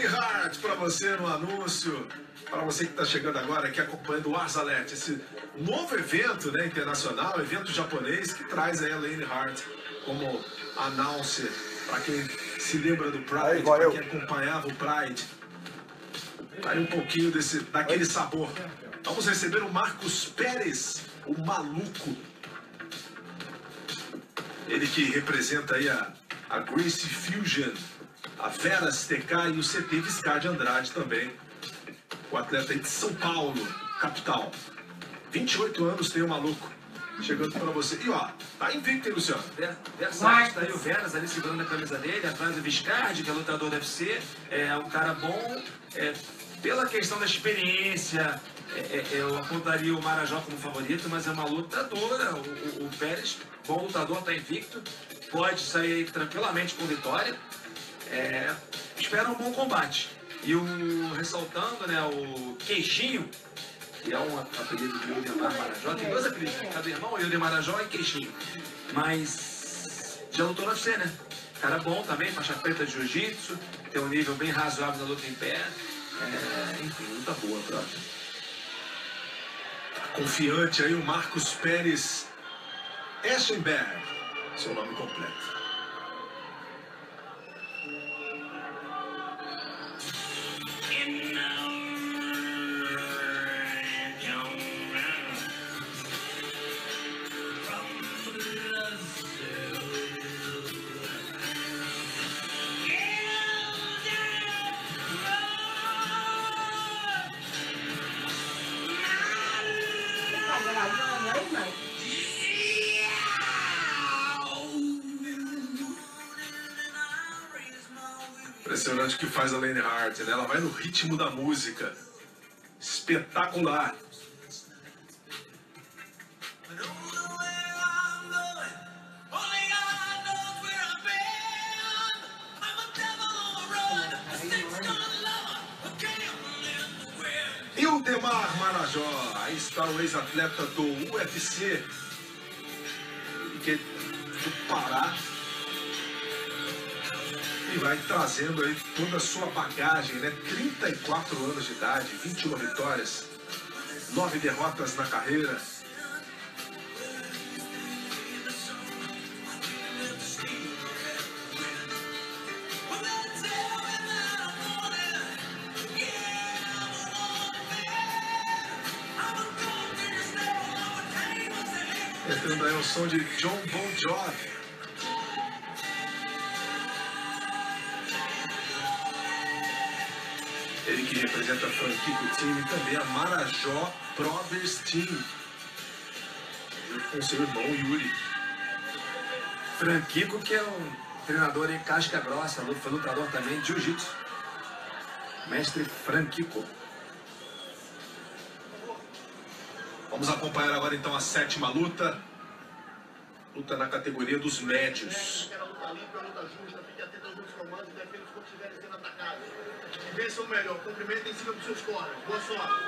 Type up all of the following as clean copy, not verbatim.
Lane Hart para você no anúncio. Para você que está chegando agora aqui acompanhando o Arzalete, esse novo evento, né, internacional, evento japonês que traz aí a Lane Hart como announcer. Para quem se lembra do Pride, para quem acompanhava o Pride. Aí um pouquinho daquele sabor. Vamos receber o Marcus Pérez, o maluco. Ele que representa aí a Gracie Fusion, a Veras TK e o CT Viscar de Andrade também. O atleta aí de São Paulo, capital. 28 anos tem o maluco. Chegando para você. E ó, tá invicto, hein, Luciano? Versátil, tá aí o Veras ali segurando a camisa dele, atrás do Viscardi, que é lutador do UFC. É um cara bom. Pela questão da experiência, eu apontaria o Marajó como favorito, mas é uma luta dura. O Pérez, bom lutador, tá invicto. Pode sair aí tranquilamente com vitória. Espera um bom combate. E ressaltando, né, o Queixinho, que é um apelido de Ildemar Marajó. Tem dois apelidos, cada irmão, Ildemar Marajó e Queixinho. Mas já lutou no UFC, né? Cara bom também, faixa preta de jiu-jitsu, tem um nível bem razoável na luta em pé. Enfim, luta boa, próximo. Confiante aí o Marcus Pérez Eschenberg, seu nome completo. Impressionante o que faz a Lane Hart, né? Ela vai no ritmo da música. Espetacular. Ildemar Marajó, aí está o ex-atleta do UFC, que do Pará. E vai trazendo aí toda a sua bagagem, né? 34 anos de idade, 21 vitórias, 9 derrotas na carreira. Entrando aí o som de John Bon Jovi. Ele que representa a Franquico Team e também a Marajó Brothers Team. Com seu irmão Yuri. Franquico, que é um treinador em casca grossa, foi lutador também de jiu-jitsu. Mestre Franquico. Vamos acompanhar agora então a 7ª luta. Luta na categoria dos médios. Vençam melhor, cumprimento em cima dos seus corners. Boa sorte.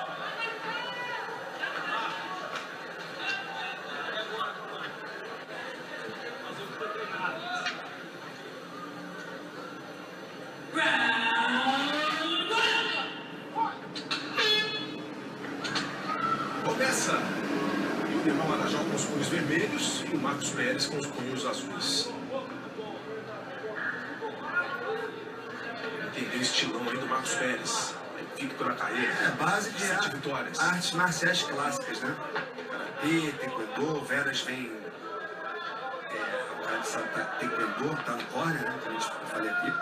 Começa o Ildemar Marajó com os punhos vermelhos e o Marcus Pérez com os punhos azuis. Entendeu o estilão aí do Marcus Pérez. Invicto na carreira. Base de 7 vitórias. artes marciais clássicas, né? Karatê, taekwondo, Veras vem... o cara de taekwondo, tá no corner, né? Que eu falei aqui.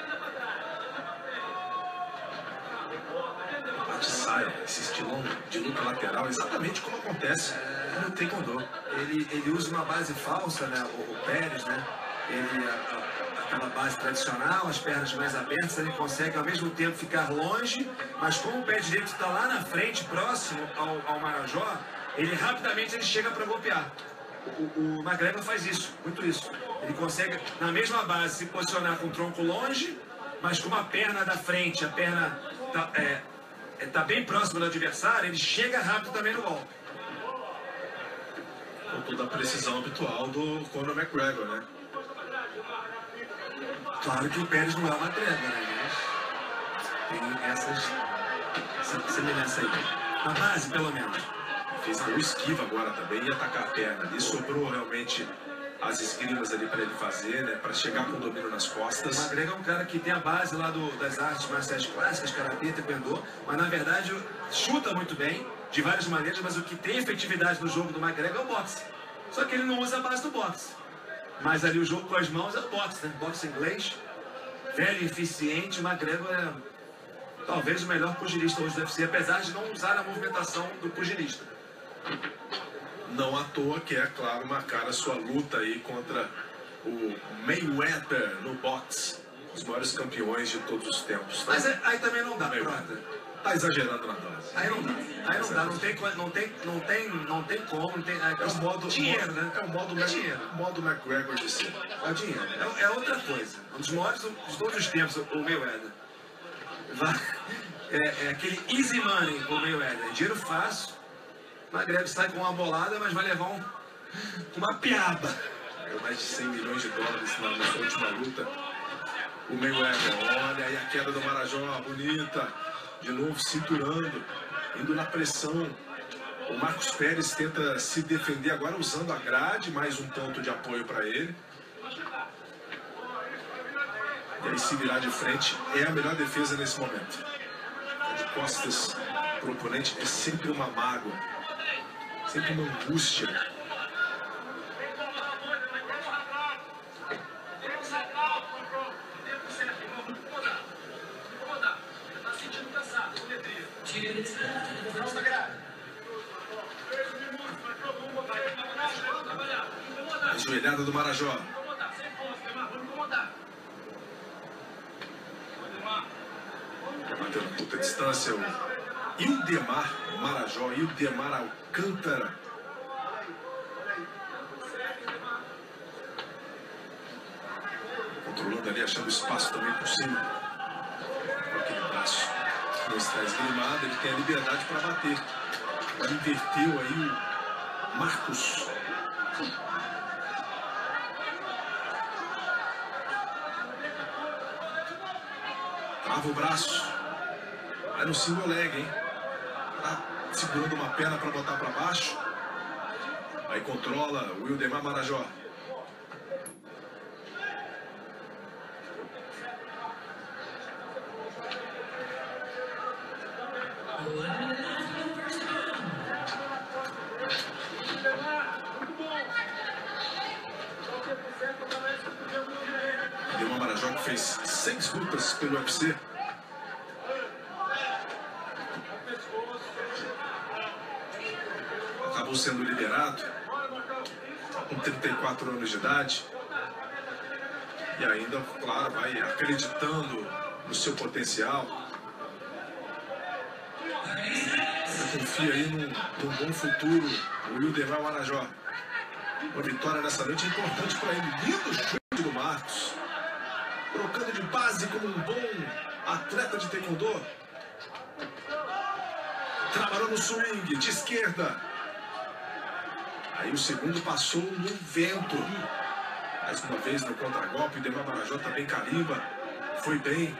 Bate sai, esse estilão de luta lateral, exatamente como acontece no taekwondo. Ele usa uma base falsa, né? O Pérez, né? Aquela base tradicional, as pernas mais abertas, ele consegue ao mesmo tempo ficar longe, mas como o pé direito está lá na frente, próximo ao Marajó, ele rapidamente chega para golpear. O McGregor faz isso, muito isso. Ele consegue, na mesma base, se posicionar com o tronco longe, mas com uma perna da frente, a perna tá bem próxima do adversário, ele chega rápido também no golpe. Com toda a precisão habitual do Conor McGregor, né? Claro que o Pérez não é uma trégua, né? Tem essa semelhança aí. Na base, pelo menos. Fez a esquiva agora também, ia atacar a perna ali, sobrou realmente as esgrimas ali para ele fazer, né, para chegar com o domínio nas O costas. McGregor é um cara que tem a base lá das artes marciais clássicas, karatê, taekwondo, mas na verdade chuta muito bem, de várias maneiras, mas o que tem efetividade no jogo do McGregor é o boxe. Só que ele não usa a base do boxe. Mas ali o jogo com as mãos é o boxe, né? Boxe inglês, velho e eficiente. O McGregor é talvez o melhor pugilista hoje do UFC, apesar de não usar a movimentação do pugilista. Não à toa que é, claro, marcar a sua luta aí contra o Mayweather no boxe. Os maiores campeões de todos os tempos. Mas aí também não dá, Prota. Tá exagerando na dose. Aí não dá, não tem como, não tem, É o modo dinheiro, né? É o modo, dinheiro. modo McGregor de ser. É dinheiro. É outra coisa. Um dos maiores de todos os tempos, o Mayweather. É aquele easy money com o Mayweather. Dinheiro fácil. O McGregor sai com uma bolada, mas vai levar uma piaba. Mais de 100 milhões de dólares na sua última luta. O Mayweather, olha aí a queda do Marajó, bonita. De novo cinturando, indo na pressão. O Marcos Pérez tenta se defender agora usando a grade, mais um ponto de apoio para ele. E aí se virar de frente é a melhor defesa nesse momento. De costas para o oponente é sempre uma mágoa, sempre uma angústia. A joelhada do Marajó. Bateu na puta distância o Ildemar Marajó, Ildemar Alcântara. Controlando ali, achando espaço também por cima. Com aquele braço que não está esgrimado, ele tem a liberdade para bater. Agora inverteu aí o Marcos. Trava o braço. Vai no single leg, hein? Tá segurando uma perna para botar para baixo. Aí controla o Ildemar Marajó. Ildemar Marajó que fez 6 lutas pelo UFC. Acabou sendo liberado com 34 anos de idade. E ainda, claro, vai acreditando no seu potencial. Confia aí num bom futuro, o Ildemar Marajó. Uma vitória nessa noite é importante para ele. Lindo chute do Marcos. Trocando de base como um bom atleta de taekwondo. Trabalhou no swing, de esquerda. Aí o segundo passou no vento. Mais uma vez no contragolpe, o Ildemar Marajó também carimba. Foi bem.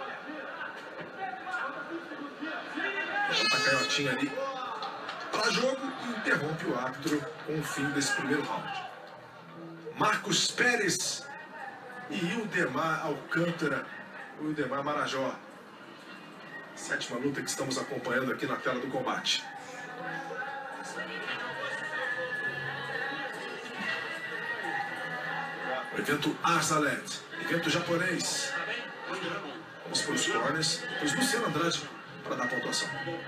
A canhotinha ali para jogo e interrompe o árbitro com o fim desse primeiro round. Marcos Pérez e Ildemar Alcântara, o Ildemar Marajó. 7ª luta que estamos acompanhando aqui na tela do combate. O evento Arzalet, evento japonês. Vamos para os corners, depois Luciano Andrade para dar pontuação.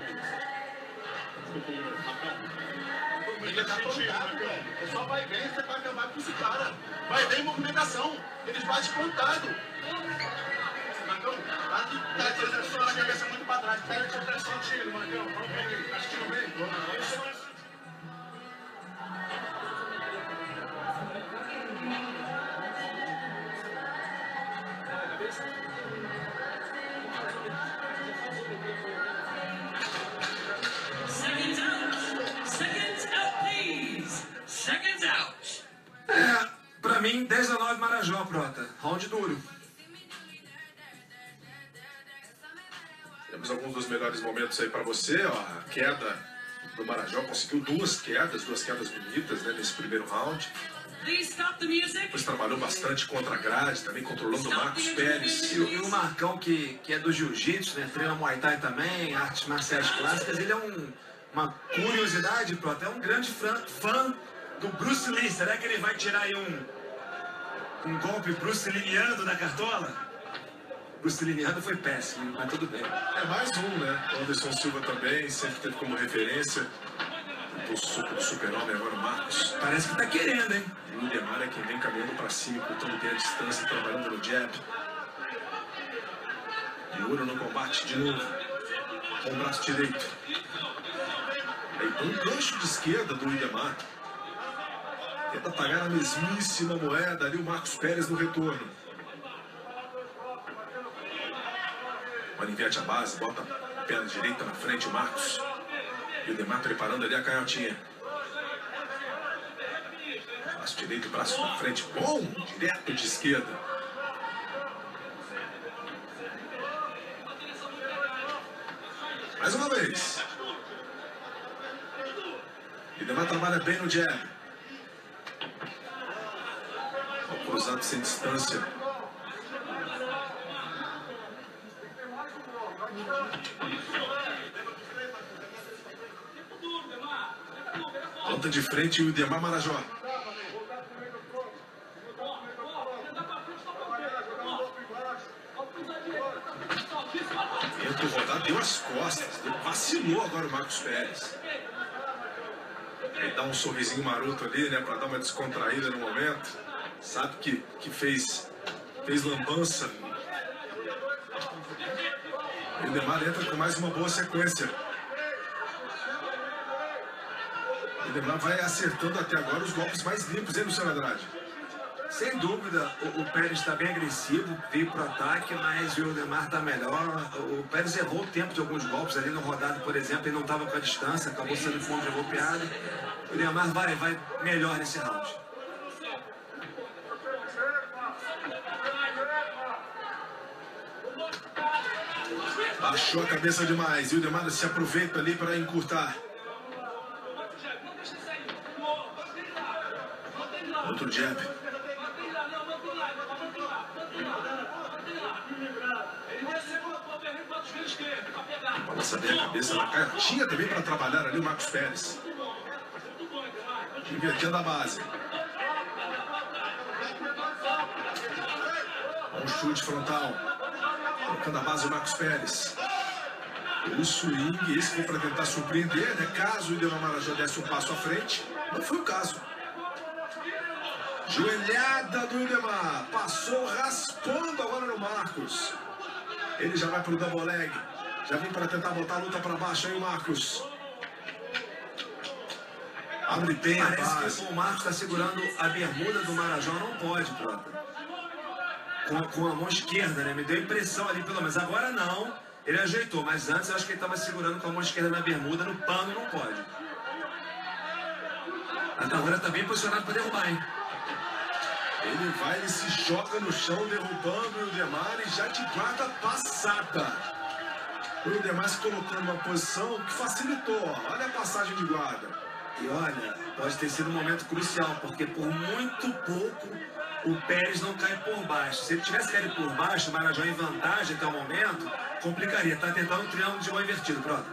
Ele tá aprontado, velho. É só vai bem, você vai acabar com esse cara. Vai bem em movimentação. Eles batem plantado. Marcão, tá tirando a cabeça muito pra trás. Pega a pressão do tiro, Marcão. Vamos ver. Tá assistindo bem? Pra mim, 10-9 Marajó, Prota. Round duro. Temos alguns dos melhores momentos aí para você, ó. A queda do Marajó, conseguiu duas quedas bonitas, né, nesse primeiro round. Depois trabalhou bastante contra a grade, também controlando o Marcos Pérez. E o Marcão, que é do jiu-jitsu, né, treina Muay Thai também, artes marciais clássicas, ele é uma curiosidade, até um grande fã do Bruce Lee. Será que ele vai tirar aí um golpe Bruce Leeando da cartola? Bruce Leeando foi péssimo, mas tudo bem. É mais um, né? O Anderson Silva também, sempre teve como referência. O soco do super-homem agora, o Marcos. Parece que tá querendo, hein? E o Demar é quem vem caminhando pra cima, cortando bem a distância, trabalhando no jab. Miura no combate de novo, com o braço direito. Aí um gancho de esquerda do Idemar. Tenta pagar a mesmíssima moeda ali o Marcos Pérez no retorno. Mas inverte a base, bota a perna direita na frente o Marcos. E o Demar preparando ali a canhotinha. Braço direito, braço na frente. Bom, direto de esquerda. Mais uma vez. E o Demar trabalha bem no jab. O cruzado sem distância. Volta de frente o Idemar Marajó. Entra o rodado, deu as costas. Vacilou agora o Marcos Pérez. Ele dá um sorrisinho maroto ali, né? Pra dar uma descontraída no momento. Sabe que fez lambança. O Idemar entra com mais uma boa sequência. O Idemar vai acertando até agora os golpes mais limpos, hein, Luciano Andrade? Sem dúvida, o Pérez está bem agressivo, veio pro ataque, mas o Idemar está melhor. O Pérez errou o tempo de alguns golpes ali no rodado, por exemplo, ele não estava com a distância, acabou sendo contra-golpeado. O Idemar vai melhor nesse round. Baixou a cabeça demais e o Idemar se aproveita ali para encurtar. Outro jab. Balança bem a cabeça na canhotinha também para trabalhar ali o Marcos Pérez. Invertendo a base. Um chute frontal. Colocando a base o Marcos Pérez. O swing, esse foi para tentar surpreender, né? Caso o Idemar Marajó desse um passo à frente. Não foi o caso. Joelhada do Idemar. Passou raspando agora no Marcos. Ele já vai pro double leg. Já vem para tentar botar a luta para baixo aí o Marcos. Abre bem a base. Parece que o Marcos está segurando a bermuda do Marajó. Não pode, Prota. Com a mão esquerda, né? Me deu a impressão ali, pelo menos. Agora não. Ele ajeitou, mas antes eu acho que ele estava segurando com a mão esquerda na bermuda. No pano não pode. Até agora está bem posicionado para derrubar, hein? Ele se joga no chão, derrubando o Idemar e já de guarda passada. O Idemar se colocou numa posição que facilitou. Olha a passagem de guarda. E olha, pode ter sido um momento crucial, porque por muito pouco o Pérez não cai por baixo. Se ele tivesse caído por baixo, o Marajó em vantagem até o momento, complicaria. Tá tentando um triângulo de mão invertido, pronto.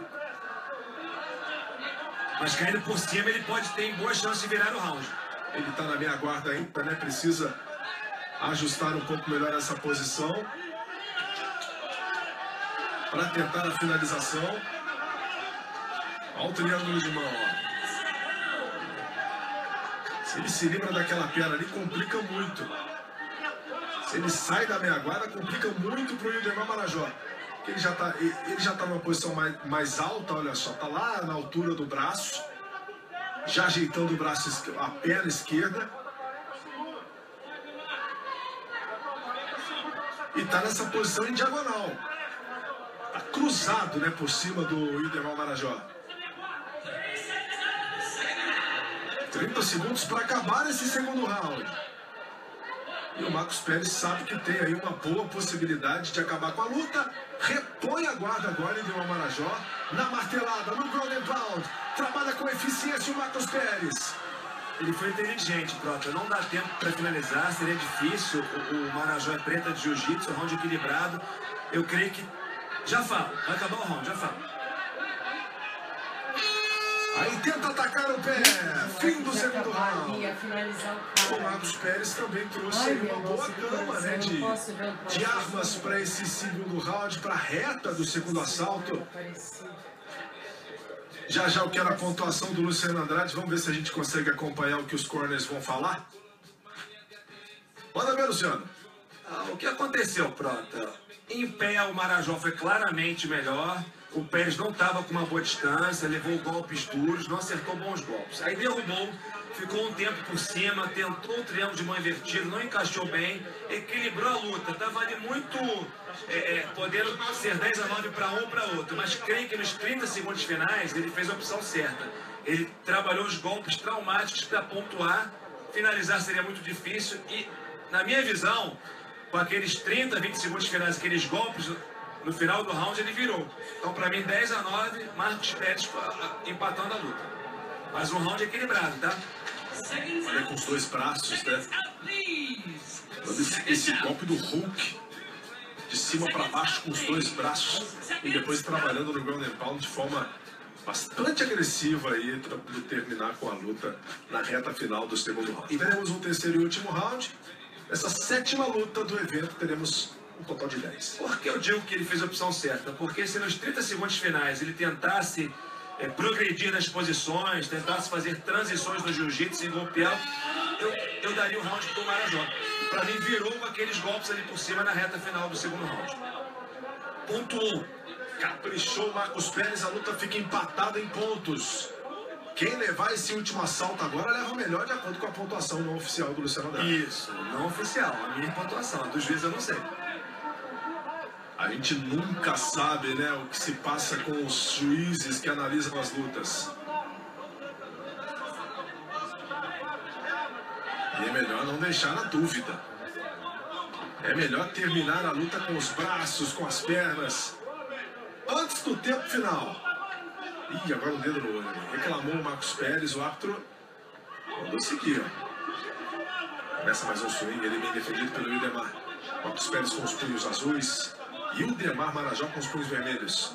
Mas caindo por cima, ele pode ter boa chance de virar o round. Ele está na meia guarda ainda, né? Precisa ajustar um pouco melhor essa posição para tentar a finalização. Olha o triângulo de mão, ó. Se ele se livra daquela perna ali, complica muito. Se ele sai da meia guarda, complica muito para o Idemar Marajó. Ele já tá numa posição mais alta, olha só. Tá lá na altura do braço. Já ajeitando o braço, a perna esquerda. E tá nessa posição em diagonal. Tá cruzado, né, por cima do Idemar Marajó. 30 segundos para acabar esse segundo round. E o Marcos Pérez sabe que tem aí uma boa possibilidade de acabar com a luta. Repõe a guarda agora e deu uma Marajó na martelada, no ground and pound. Trabalha com eficiência o Marcos Pérez. Ele foi inteligente, Prota. Não dá tempo para finalizar, seria difícil. O Marajó é preta de jiu-jitsu, round equilibrado. Eu creio que... Já falo, vai acabar o round, já falo. Aí tenta atacar o pé. Fim do segundo round. O Marcos Pérez também trouxe aí uma boa gama, né, de armas para esse segundo round, para a reta do segundo assalto. Já já eu quero a pontuação do Luciano Andrade. Vamos ver se a gente consegue acompanhar o que os corners vão falar. Manda ver, Luciano. O que aconteceu, Prota? Em pé, o Marajó foi claramente melhor. O Pérez não estava com uma boa distância, levou golpes duros, não acertou bons golpes. Aí derrubou, ficou um tempo por cima, tentou o triângulo de mão invertido, não encaixou bem, equilibrou a luta. Estava ali muito podendo ser 10-9 para um para outro, mas creio que nos 30 segundos finais ele fez a opção certa. Ele trabalhou os golpes traumáticos para pontuar, finalizar seria muito difícil e, na minha visão, com aqueles 30, 20 segundos finais, aqueles golpes, no final do round ele virou. Então, para mim, 10-9, Marcos Pérez empatando a luta. Mas um round equilibrado, tá? Olha com os dois braços, né? Esse golpe do Hulk, de cima para baixo com os dois braços, e depois trabalhando no ground and pound de forma bastante agressiva aí, para terminar com a luta na reta final do segundo round. E teremos um terceiro e último round. Essa sétima luta do evento, teremos um total de 10. Por que eu digo que ele fez a opção certa? Porque se nos 30 segundos finais ele tentasse progredir nas posições, tentasse fazer transições no jiu-jitsu e golpear, eu daria o round pro Marajó. Para mim, virou com aqueles golpes ali por cima na reta final do segundo round. Ponto 1. Caprichou o Marcos Pérez, a luta fica empatada em pontos. Quem levar esse último assalto agora leva o melhor de acordo com a pontuação não oficial do Luciano Andrade. Isso, não oficial, a minha pontuação, a dos juízes eu não sei. A gente nunca sabe, né, o que se passa com os juízes que analisam as lutas. E é melhor não deixar na dúvida. É melhor terminar a luta com os braços, com as pernas, antes do tempo final. Ih, agora o dedo no olho. Reclamou o Marcos Pérez, o árbitro mandou seguir, ó. Começa mais um swing, ele bem defendido pelo Ildemar. Marcos Pérez com os punhos azuis. E o Ildemar Marajó com os punhos vermelhos.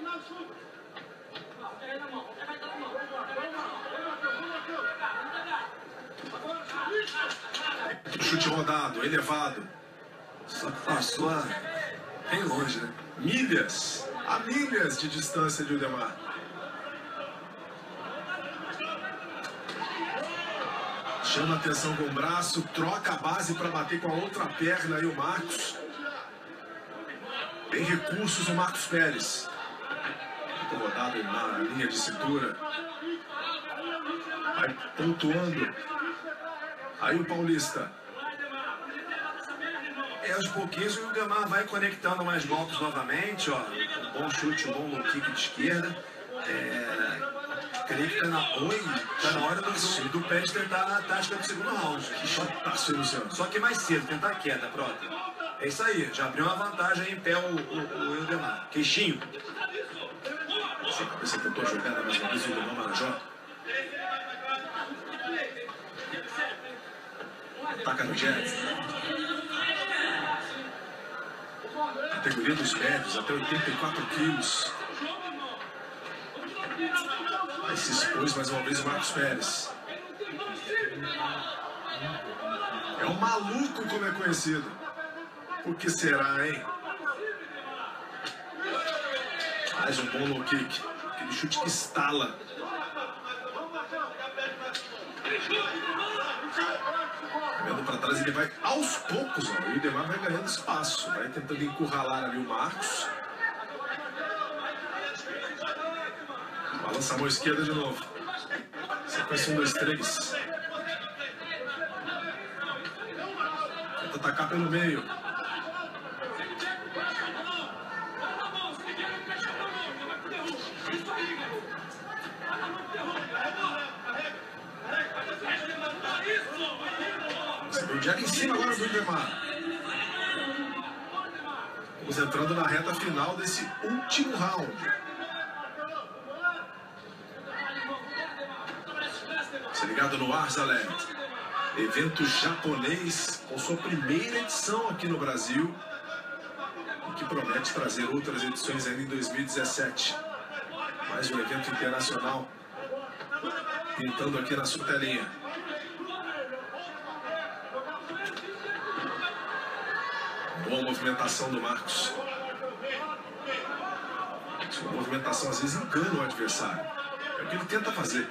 Chute rodado, elevado. Só que passou bem longe, né? Milhas, a milhas de distância de Ildemar. Chama a atenção com o braço, troca a base para bater com a outra perna aí o Marcos. Tem recursos o Marcos Pérez. Muito rodado na linha de cintura. Vai pontuando. Aí o paulista. Aos pouquinhos o Ildemar vai conectando mais golpes novamente, ó. Um bom chute, um bom low kick de esquerda. Creio que tá na hora do Pérez tentar a tática do segundo round. Que chutaço, Luciano. Só que mais cedo, tentar a queda, pronto. É isso aí, já abriu uma vantagem aí em pé o Ildemar. Queixinho. Essa cabeça tentou a jogada mais uma vez o Ildemar Marajó. Ataca no jet. Categoria dos médios, até 84 quilos. Aí se expôs mais uma vez o Marcos Pérez. É um maluco, como é conhecido. Por que será, hein? Mais um bom low kick. Aquele chute que estala. Vendo para trás, ele vai aos poucos, ó. O Ildemar vai ganhando espaço. Vai tentando encurralar ali o Marcos. Balança a mão esquerda de novo. Sequência 1, 2, 3. Tenta atacar pelo meio. O jab em cima agora do Udemar. Estamos entrando na reta final desse último round. Você ligado no Arzalet, evento japonês com sua primeira edição aqui no Brasil e que promete trazer outras edições ainda em 2017. Mais um evento internacional pintando aqui na sua telinha. Boa movimentação do Marcos. Sua movimentação às vezes engana o adversário. É o que ele tenta fazer.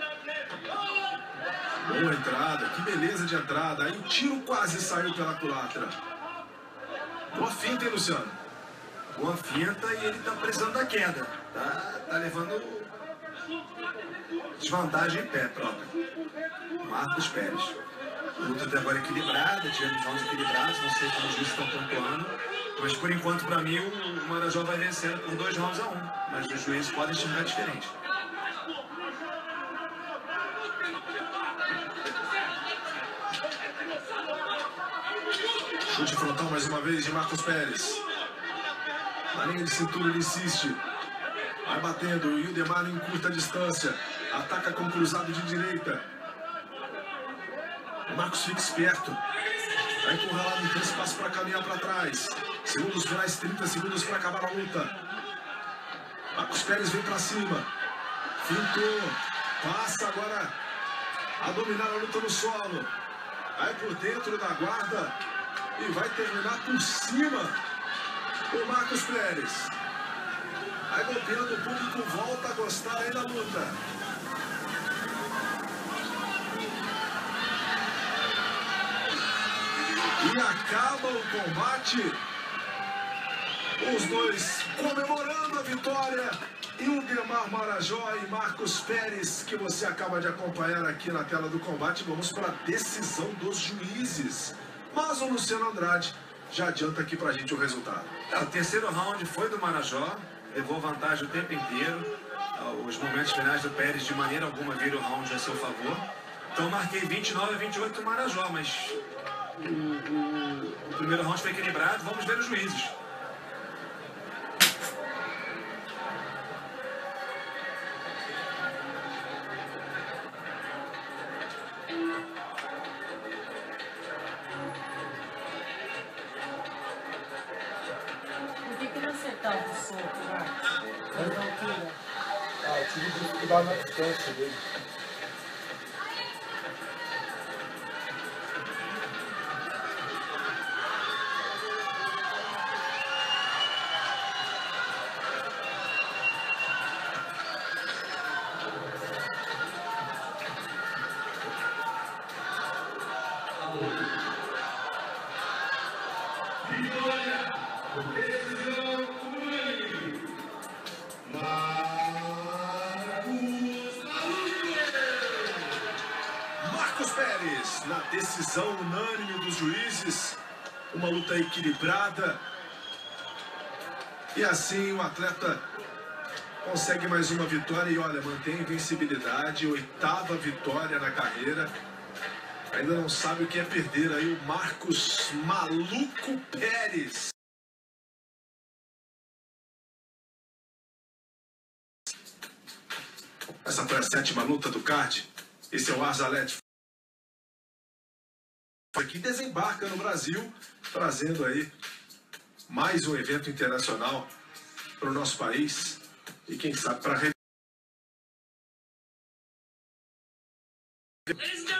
Boa entrada, que beleza de entrada. Aí o tiro quase saiu pela culatra. Boa finta, hein, Luciano? Boa finta e ele tá precisando da queda. Tá levando desvantagem em pé próprio. Marcos Pérez. Luta até agora equilibrada, tivemos rounds equilibrados, não sei como os juízes estão pontuando. Mas por enquanto, para mim, o Marajó vai vencendo por 2 rounds a 1. Mas os juízes podem enxergar diferente. Chute frontal mais uma vez de Marcos Pérez. Na linha de cintura ele insiste. Vai batendo, o Udemar em curta distância. Ataca com cruzado de direita. O Marcos fica esperto. Vai encurralado, não tem espaço para caminhar para trás. Segundos finais, 30 segundos para acabar a luta. Marcos Pérez vem para cima. Fintou. Passa agora a dominar a luta no solo. Vai por dentro da guarda e vai terminar por cima. O Marcos Pérez. Vai golpeando, o público volta a gostar aí da luta. E acaba o combate. Os dois comemorando a vitória. E o Udemar Marajó e Marcos Pérez, que você acaba de acompanhar aqui na tela do combate. Vamos para a decisão dos juízes. Mas o Luciano Andrade já adianta aqui pra gente o resultado. O terceiro round foi do Marajó. Levou vantagem o tempo inteiro. Os momentos finais do Pérez de maneira alguma viram o round a seu favor. Então marquei 29-28 do Marajó, mas o primeiro round foi equilibrado. Vamos ver os juízes. Por que não acertava o soco, Marcos? Mas não tira. Eu tive dificuldade na distância dele. Marcos Pérez, na decisão unânime dos juízes, uma luta equilibrada. E assim o atleta consegue mais uma vitória e olha, mantém a invencibilidade, 8ª vitória na carreira. Ainda não sabe o que é perder aí o Marcos Maluco Pérez. Essa foi a 7ª luta do card. Esse é o Arzalet. Aqui desembarca no Brasil, trazendo aí mais um evento internacional para o nosso país e quem sabe para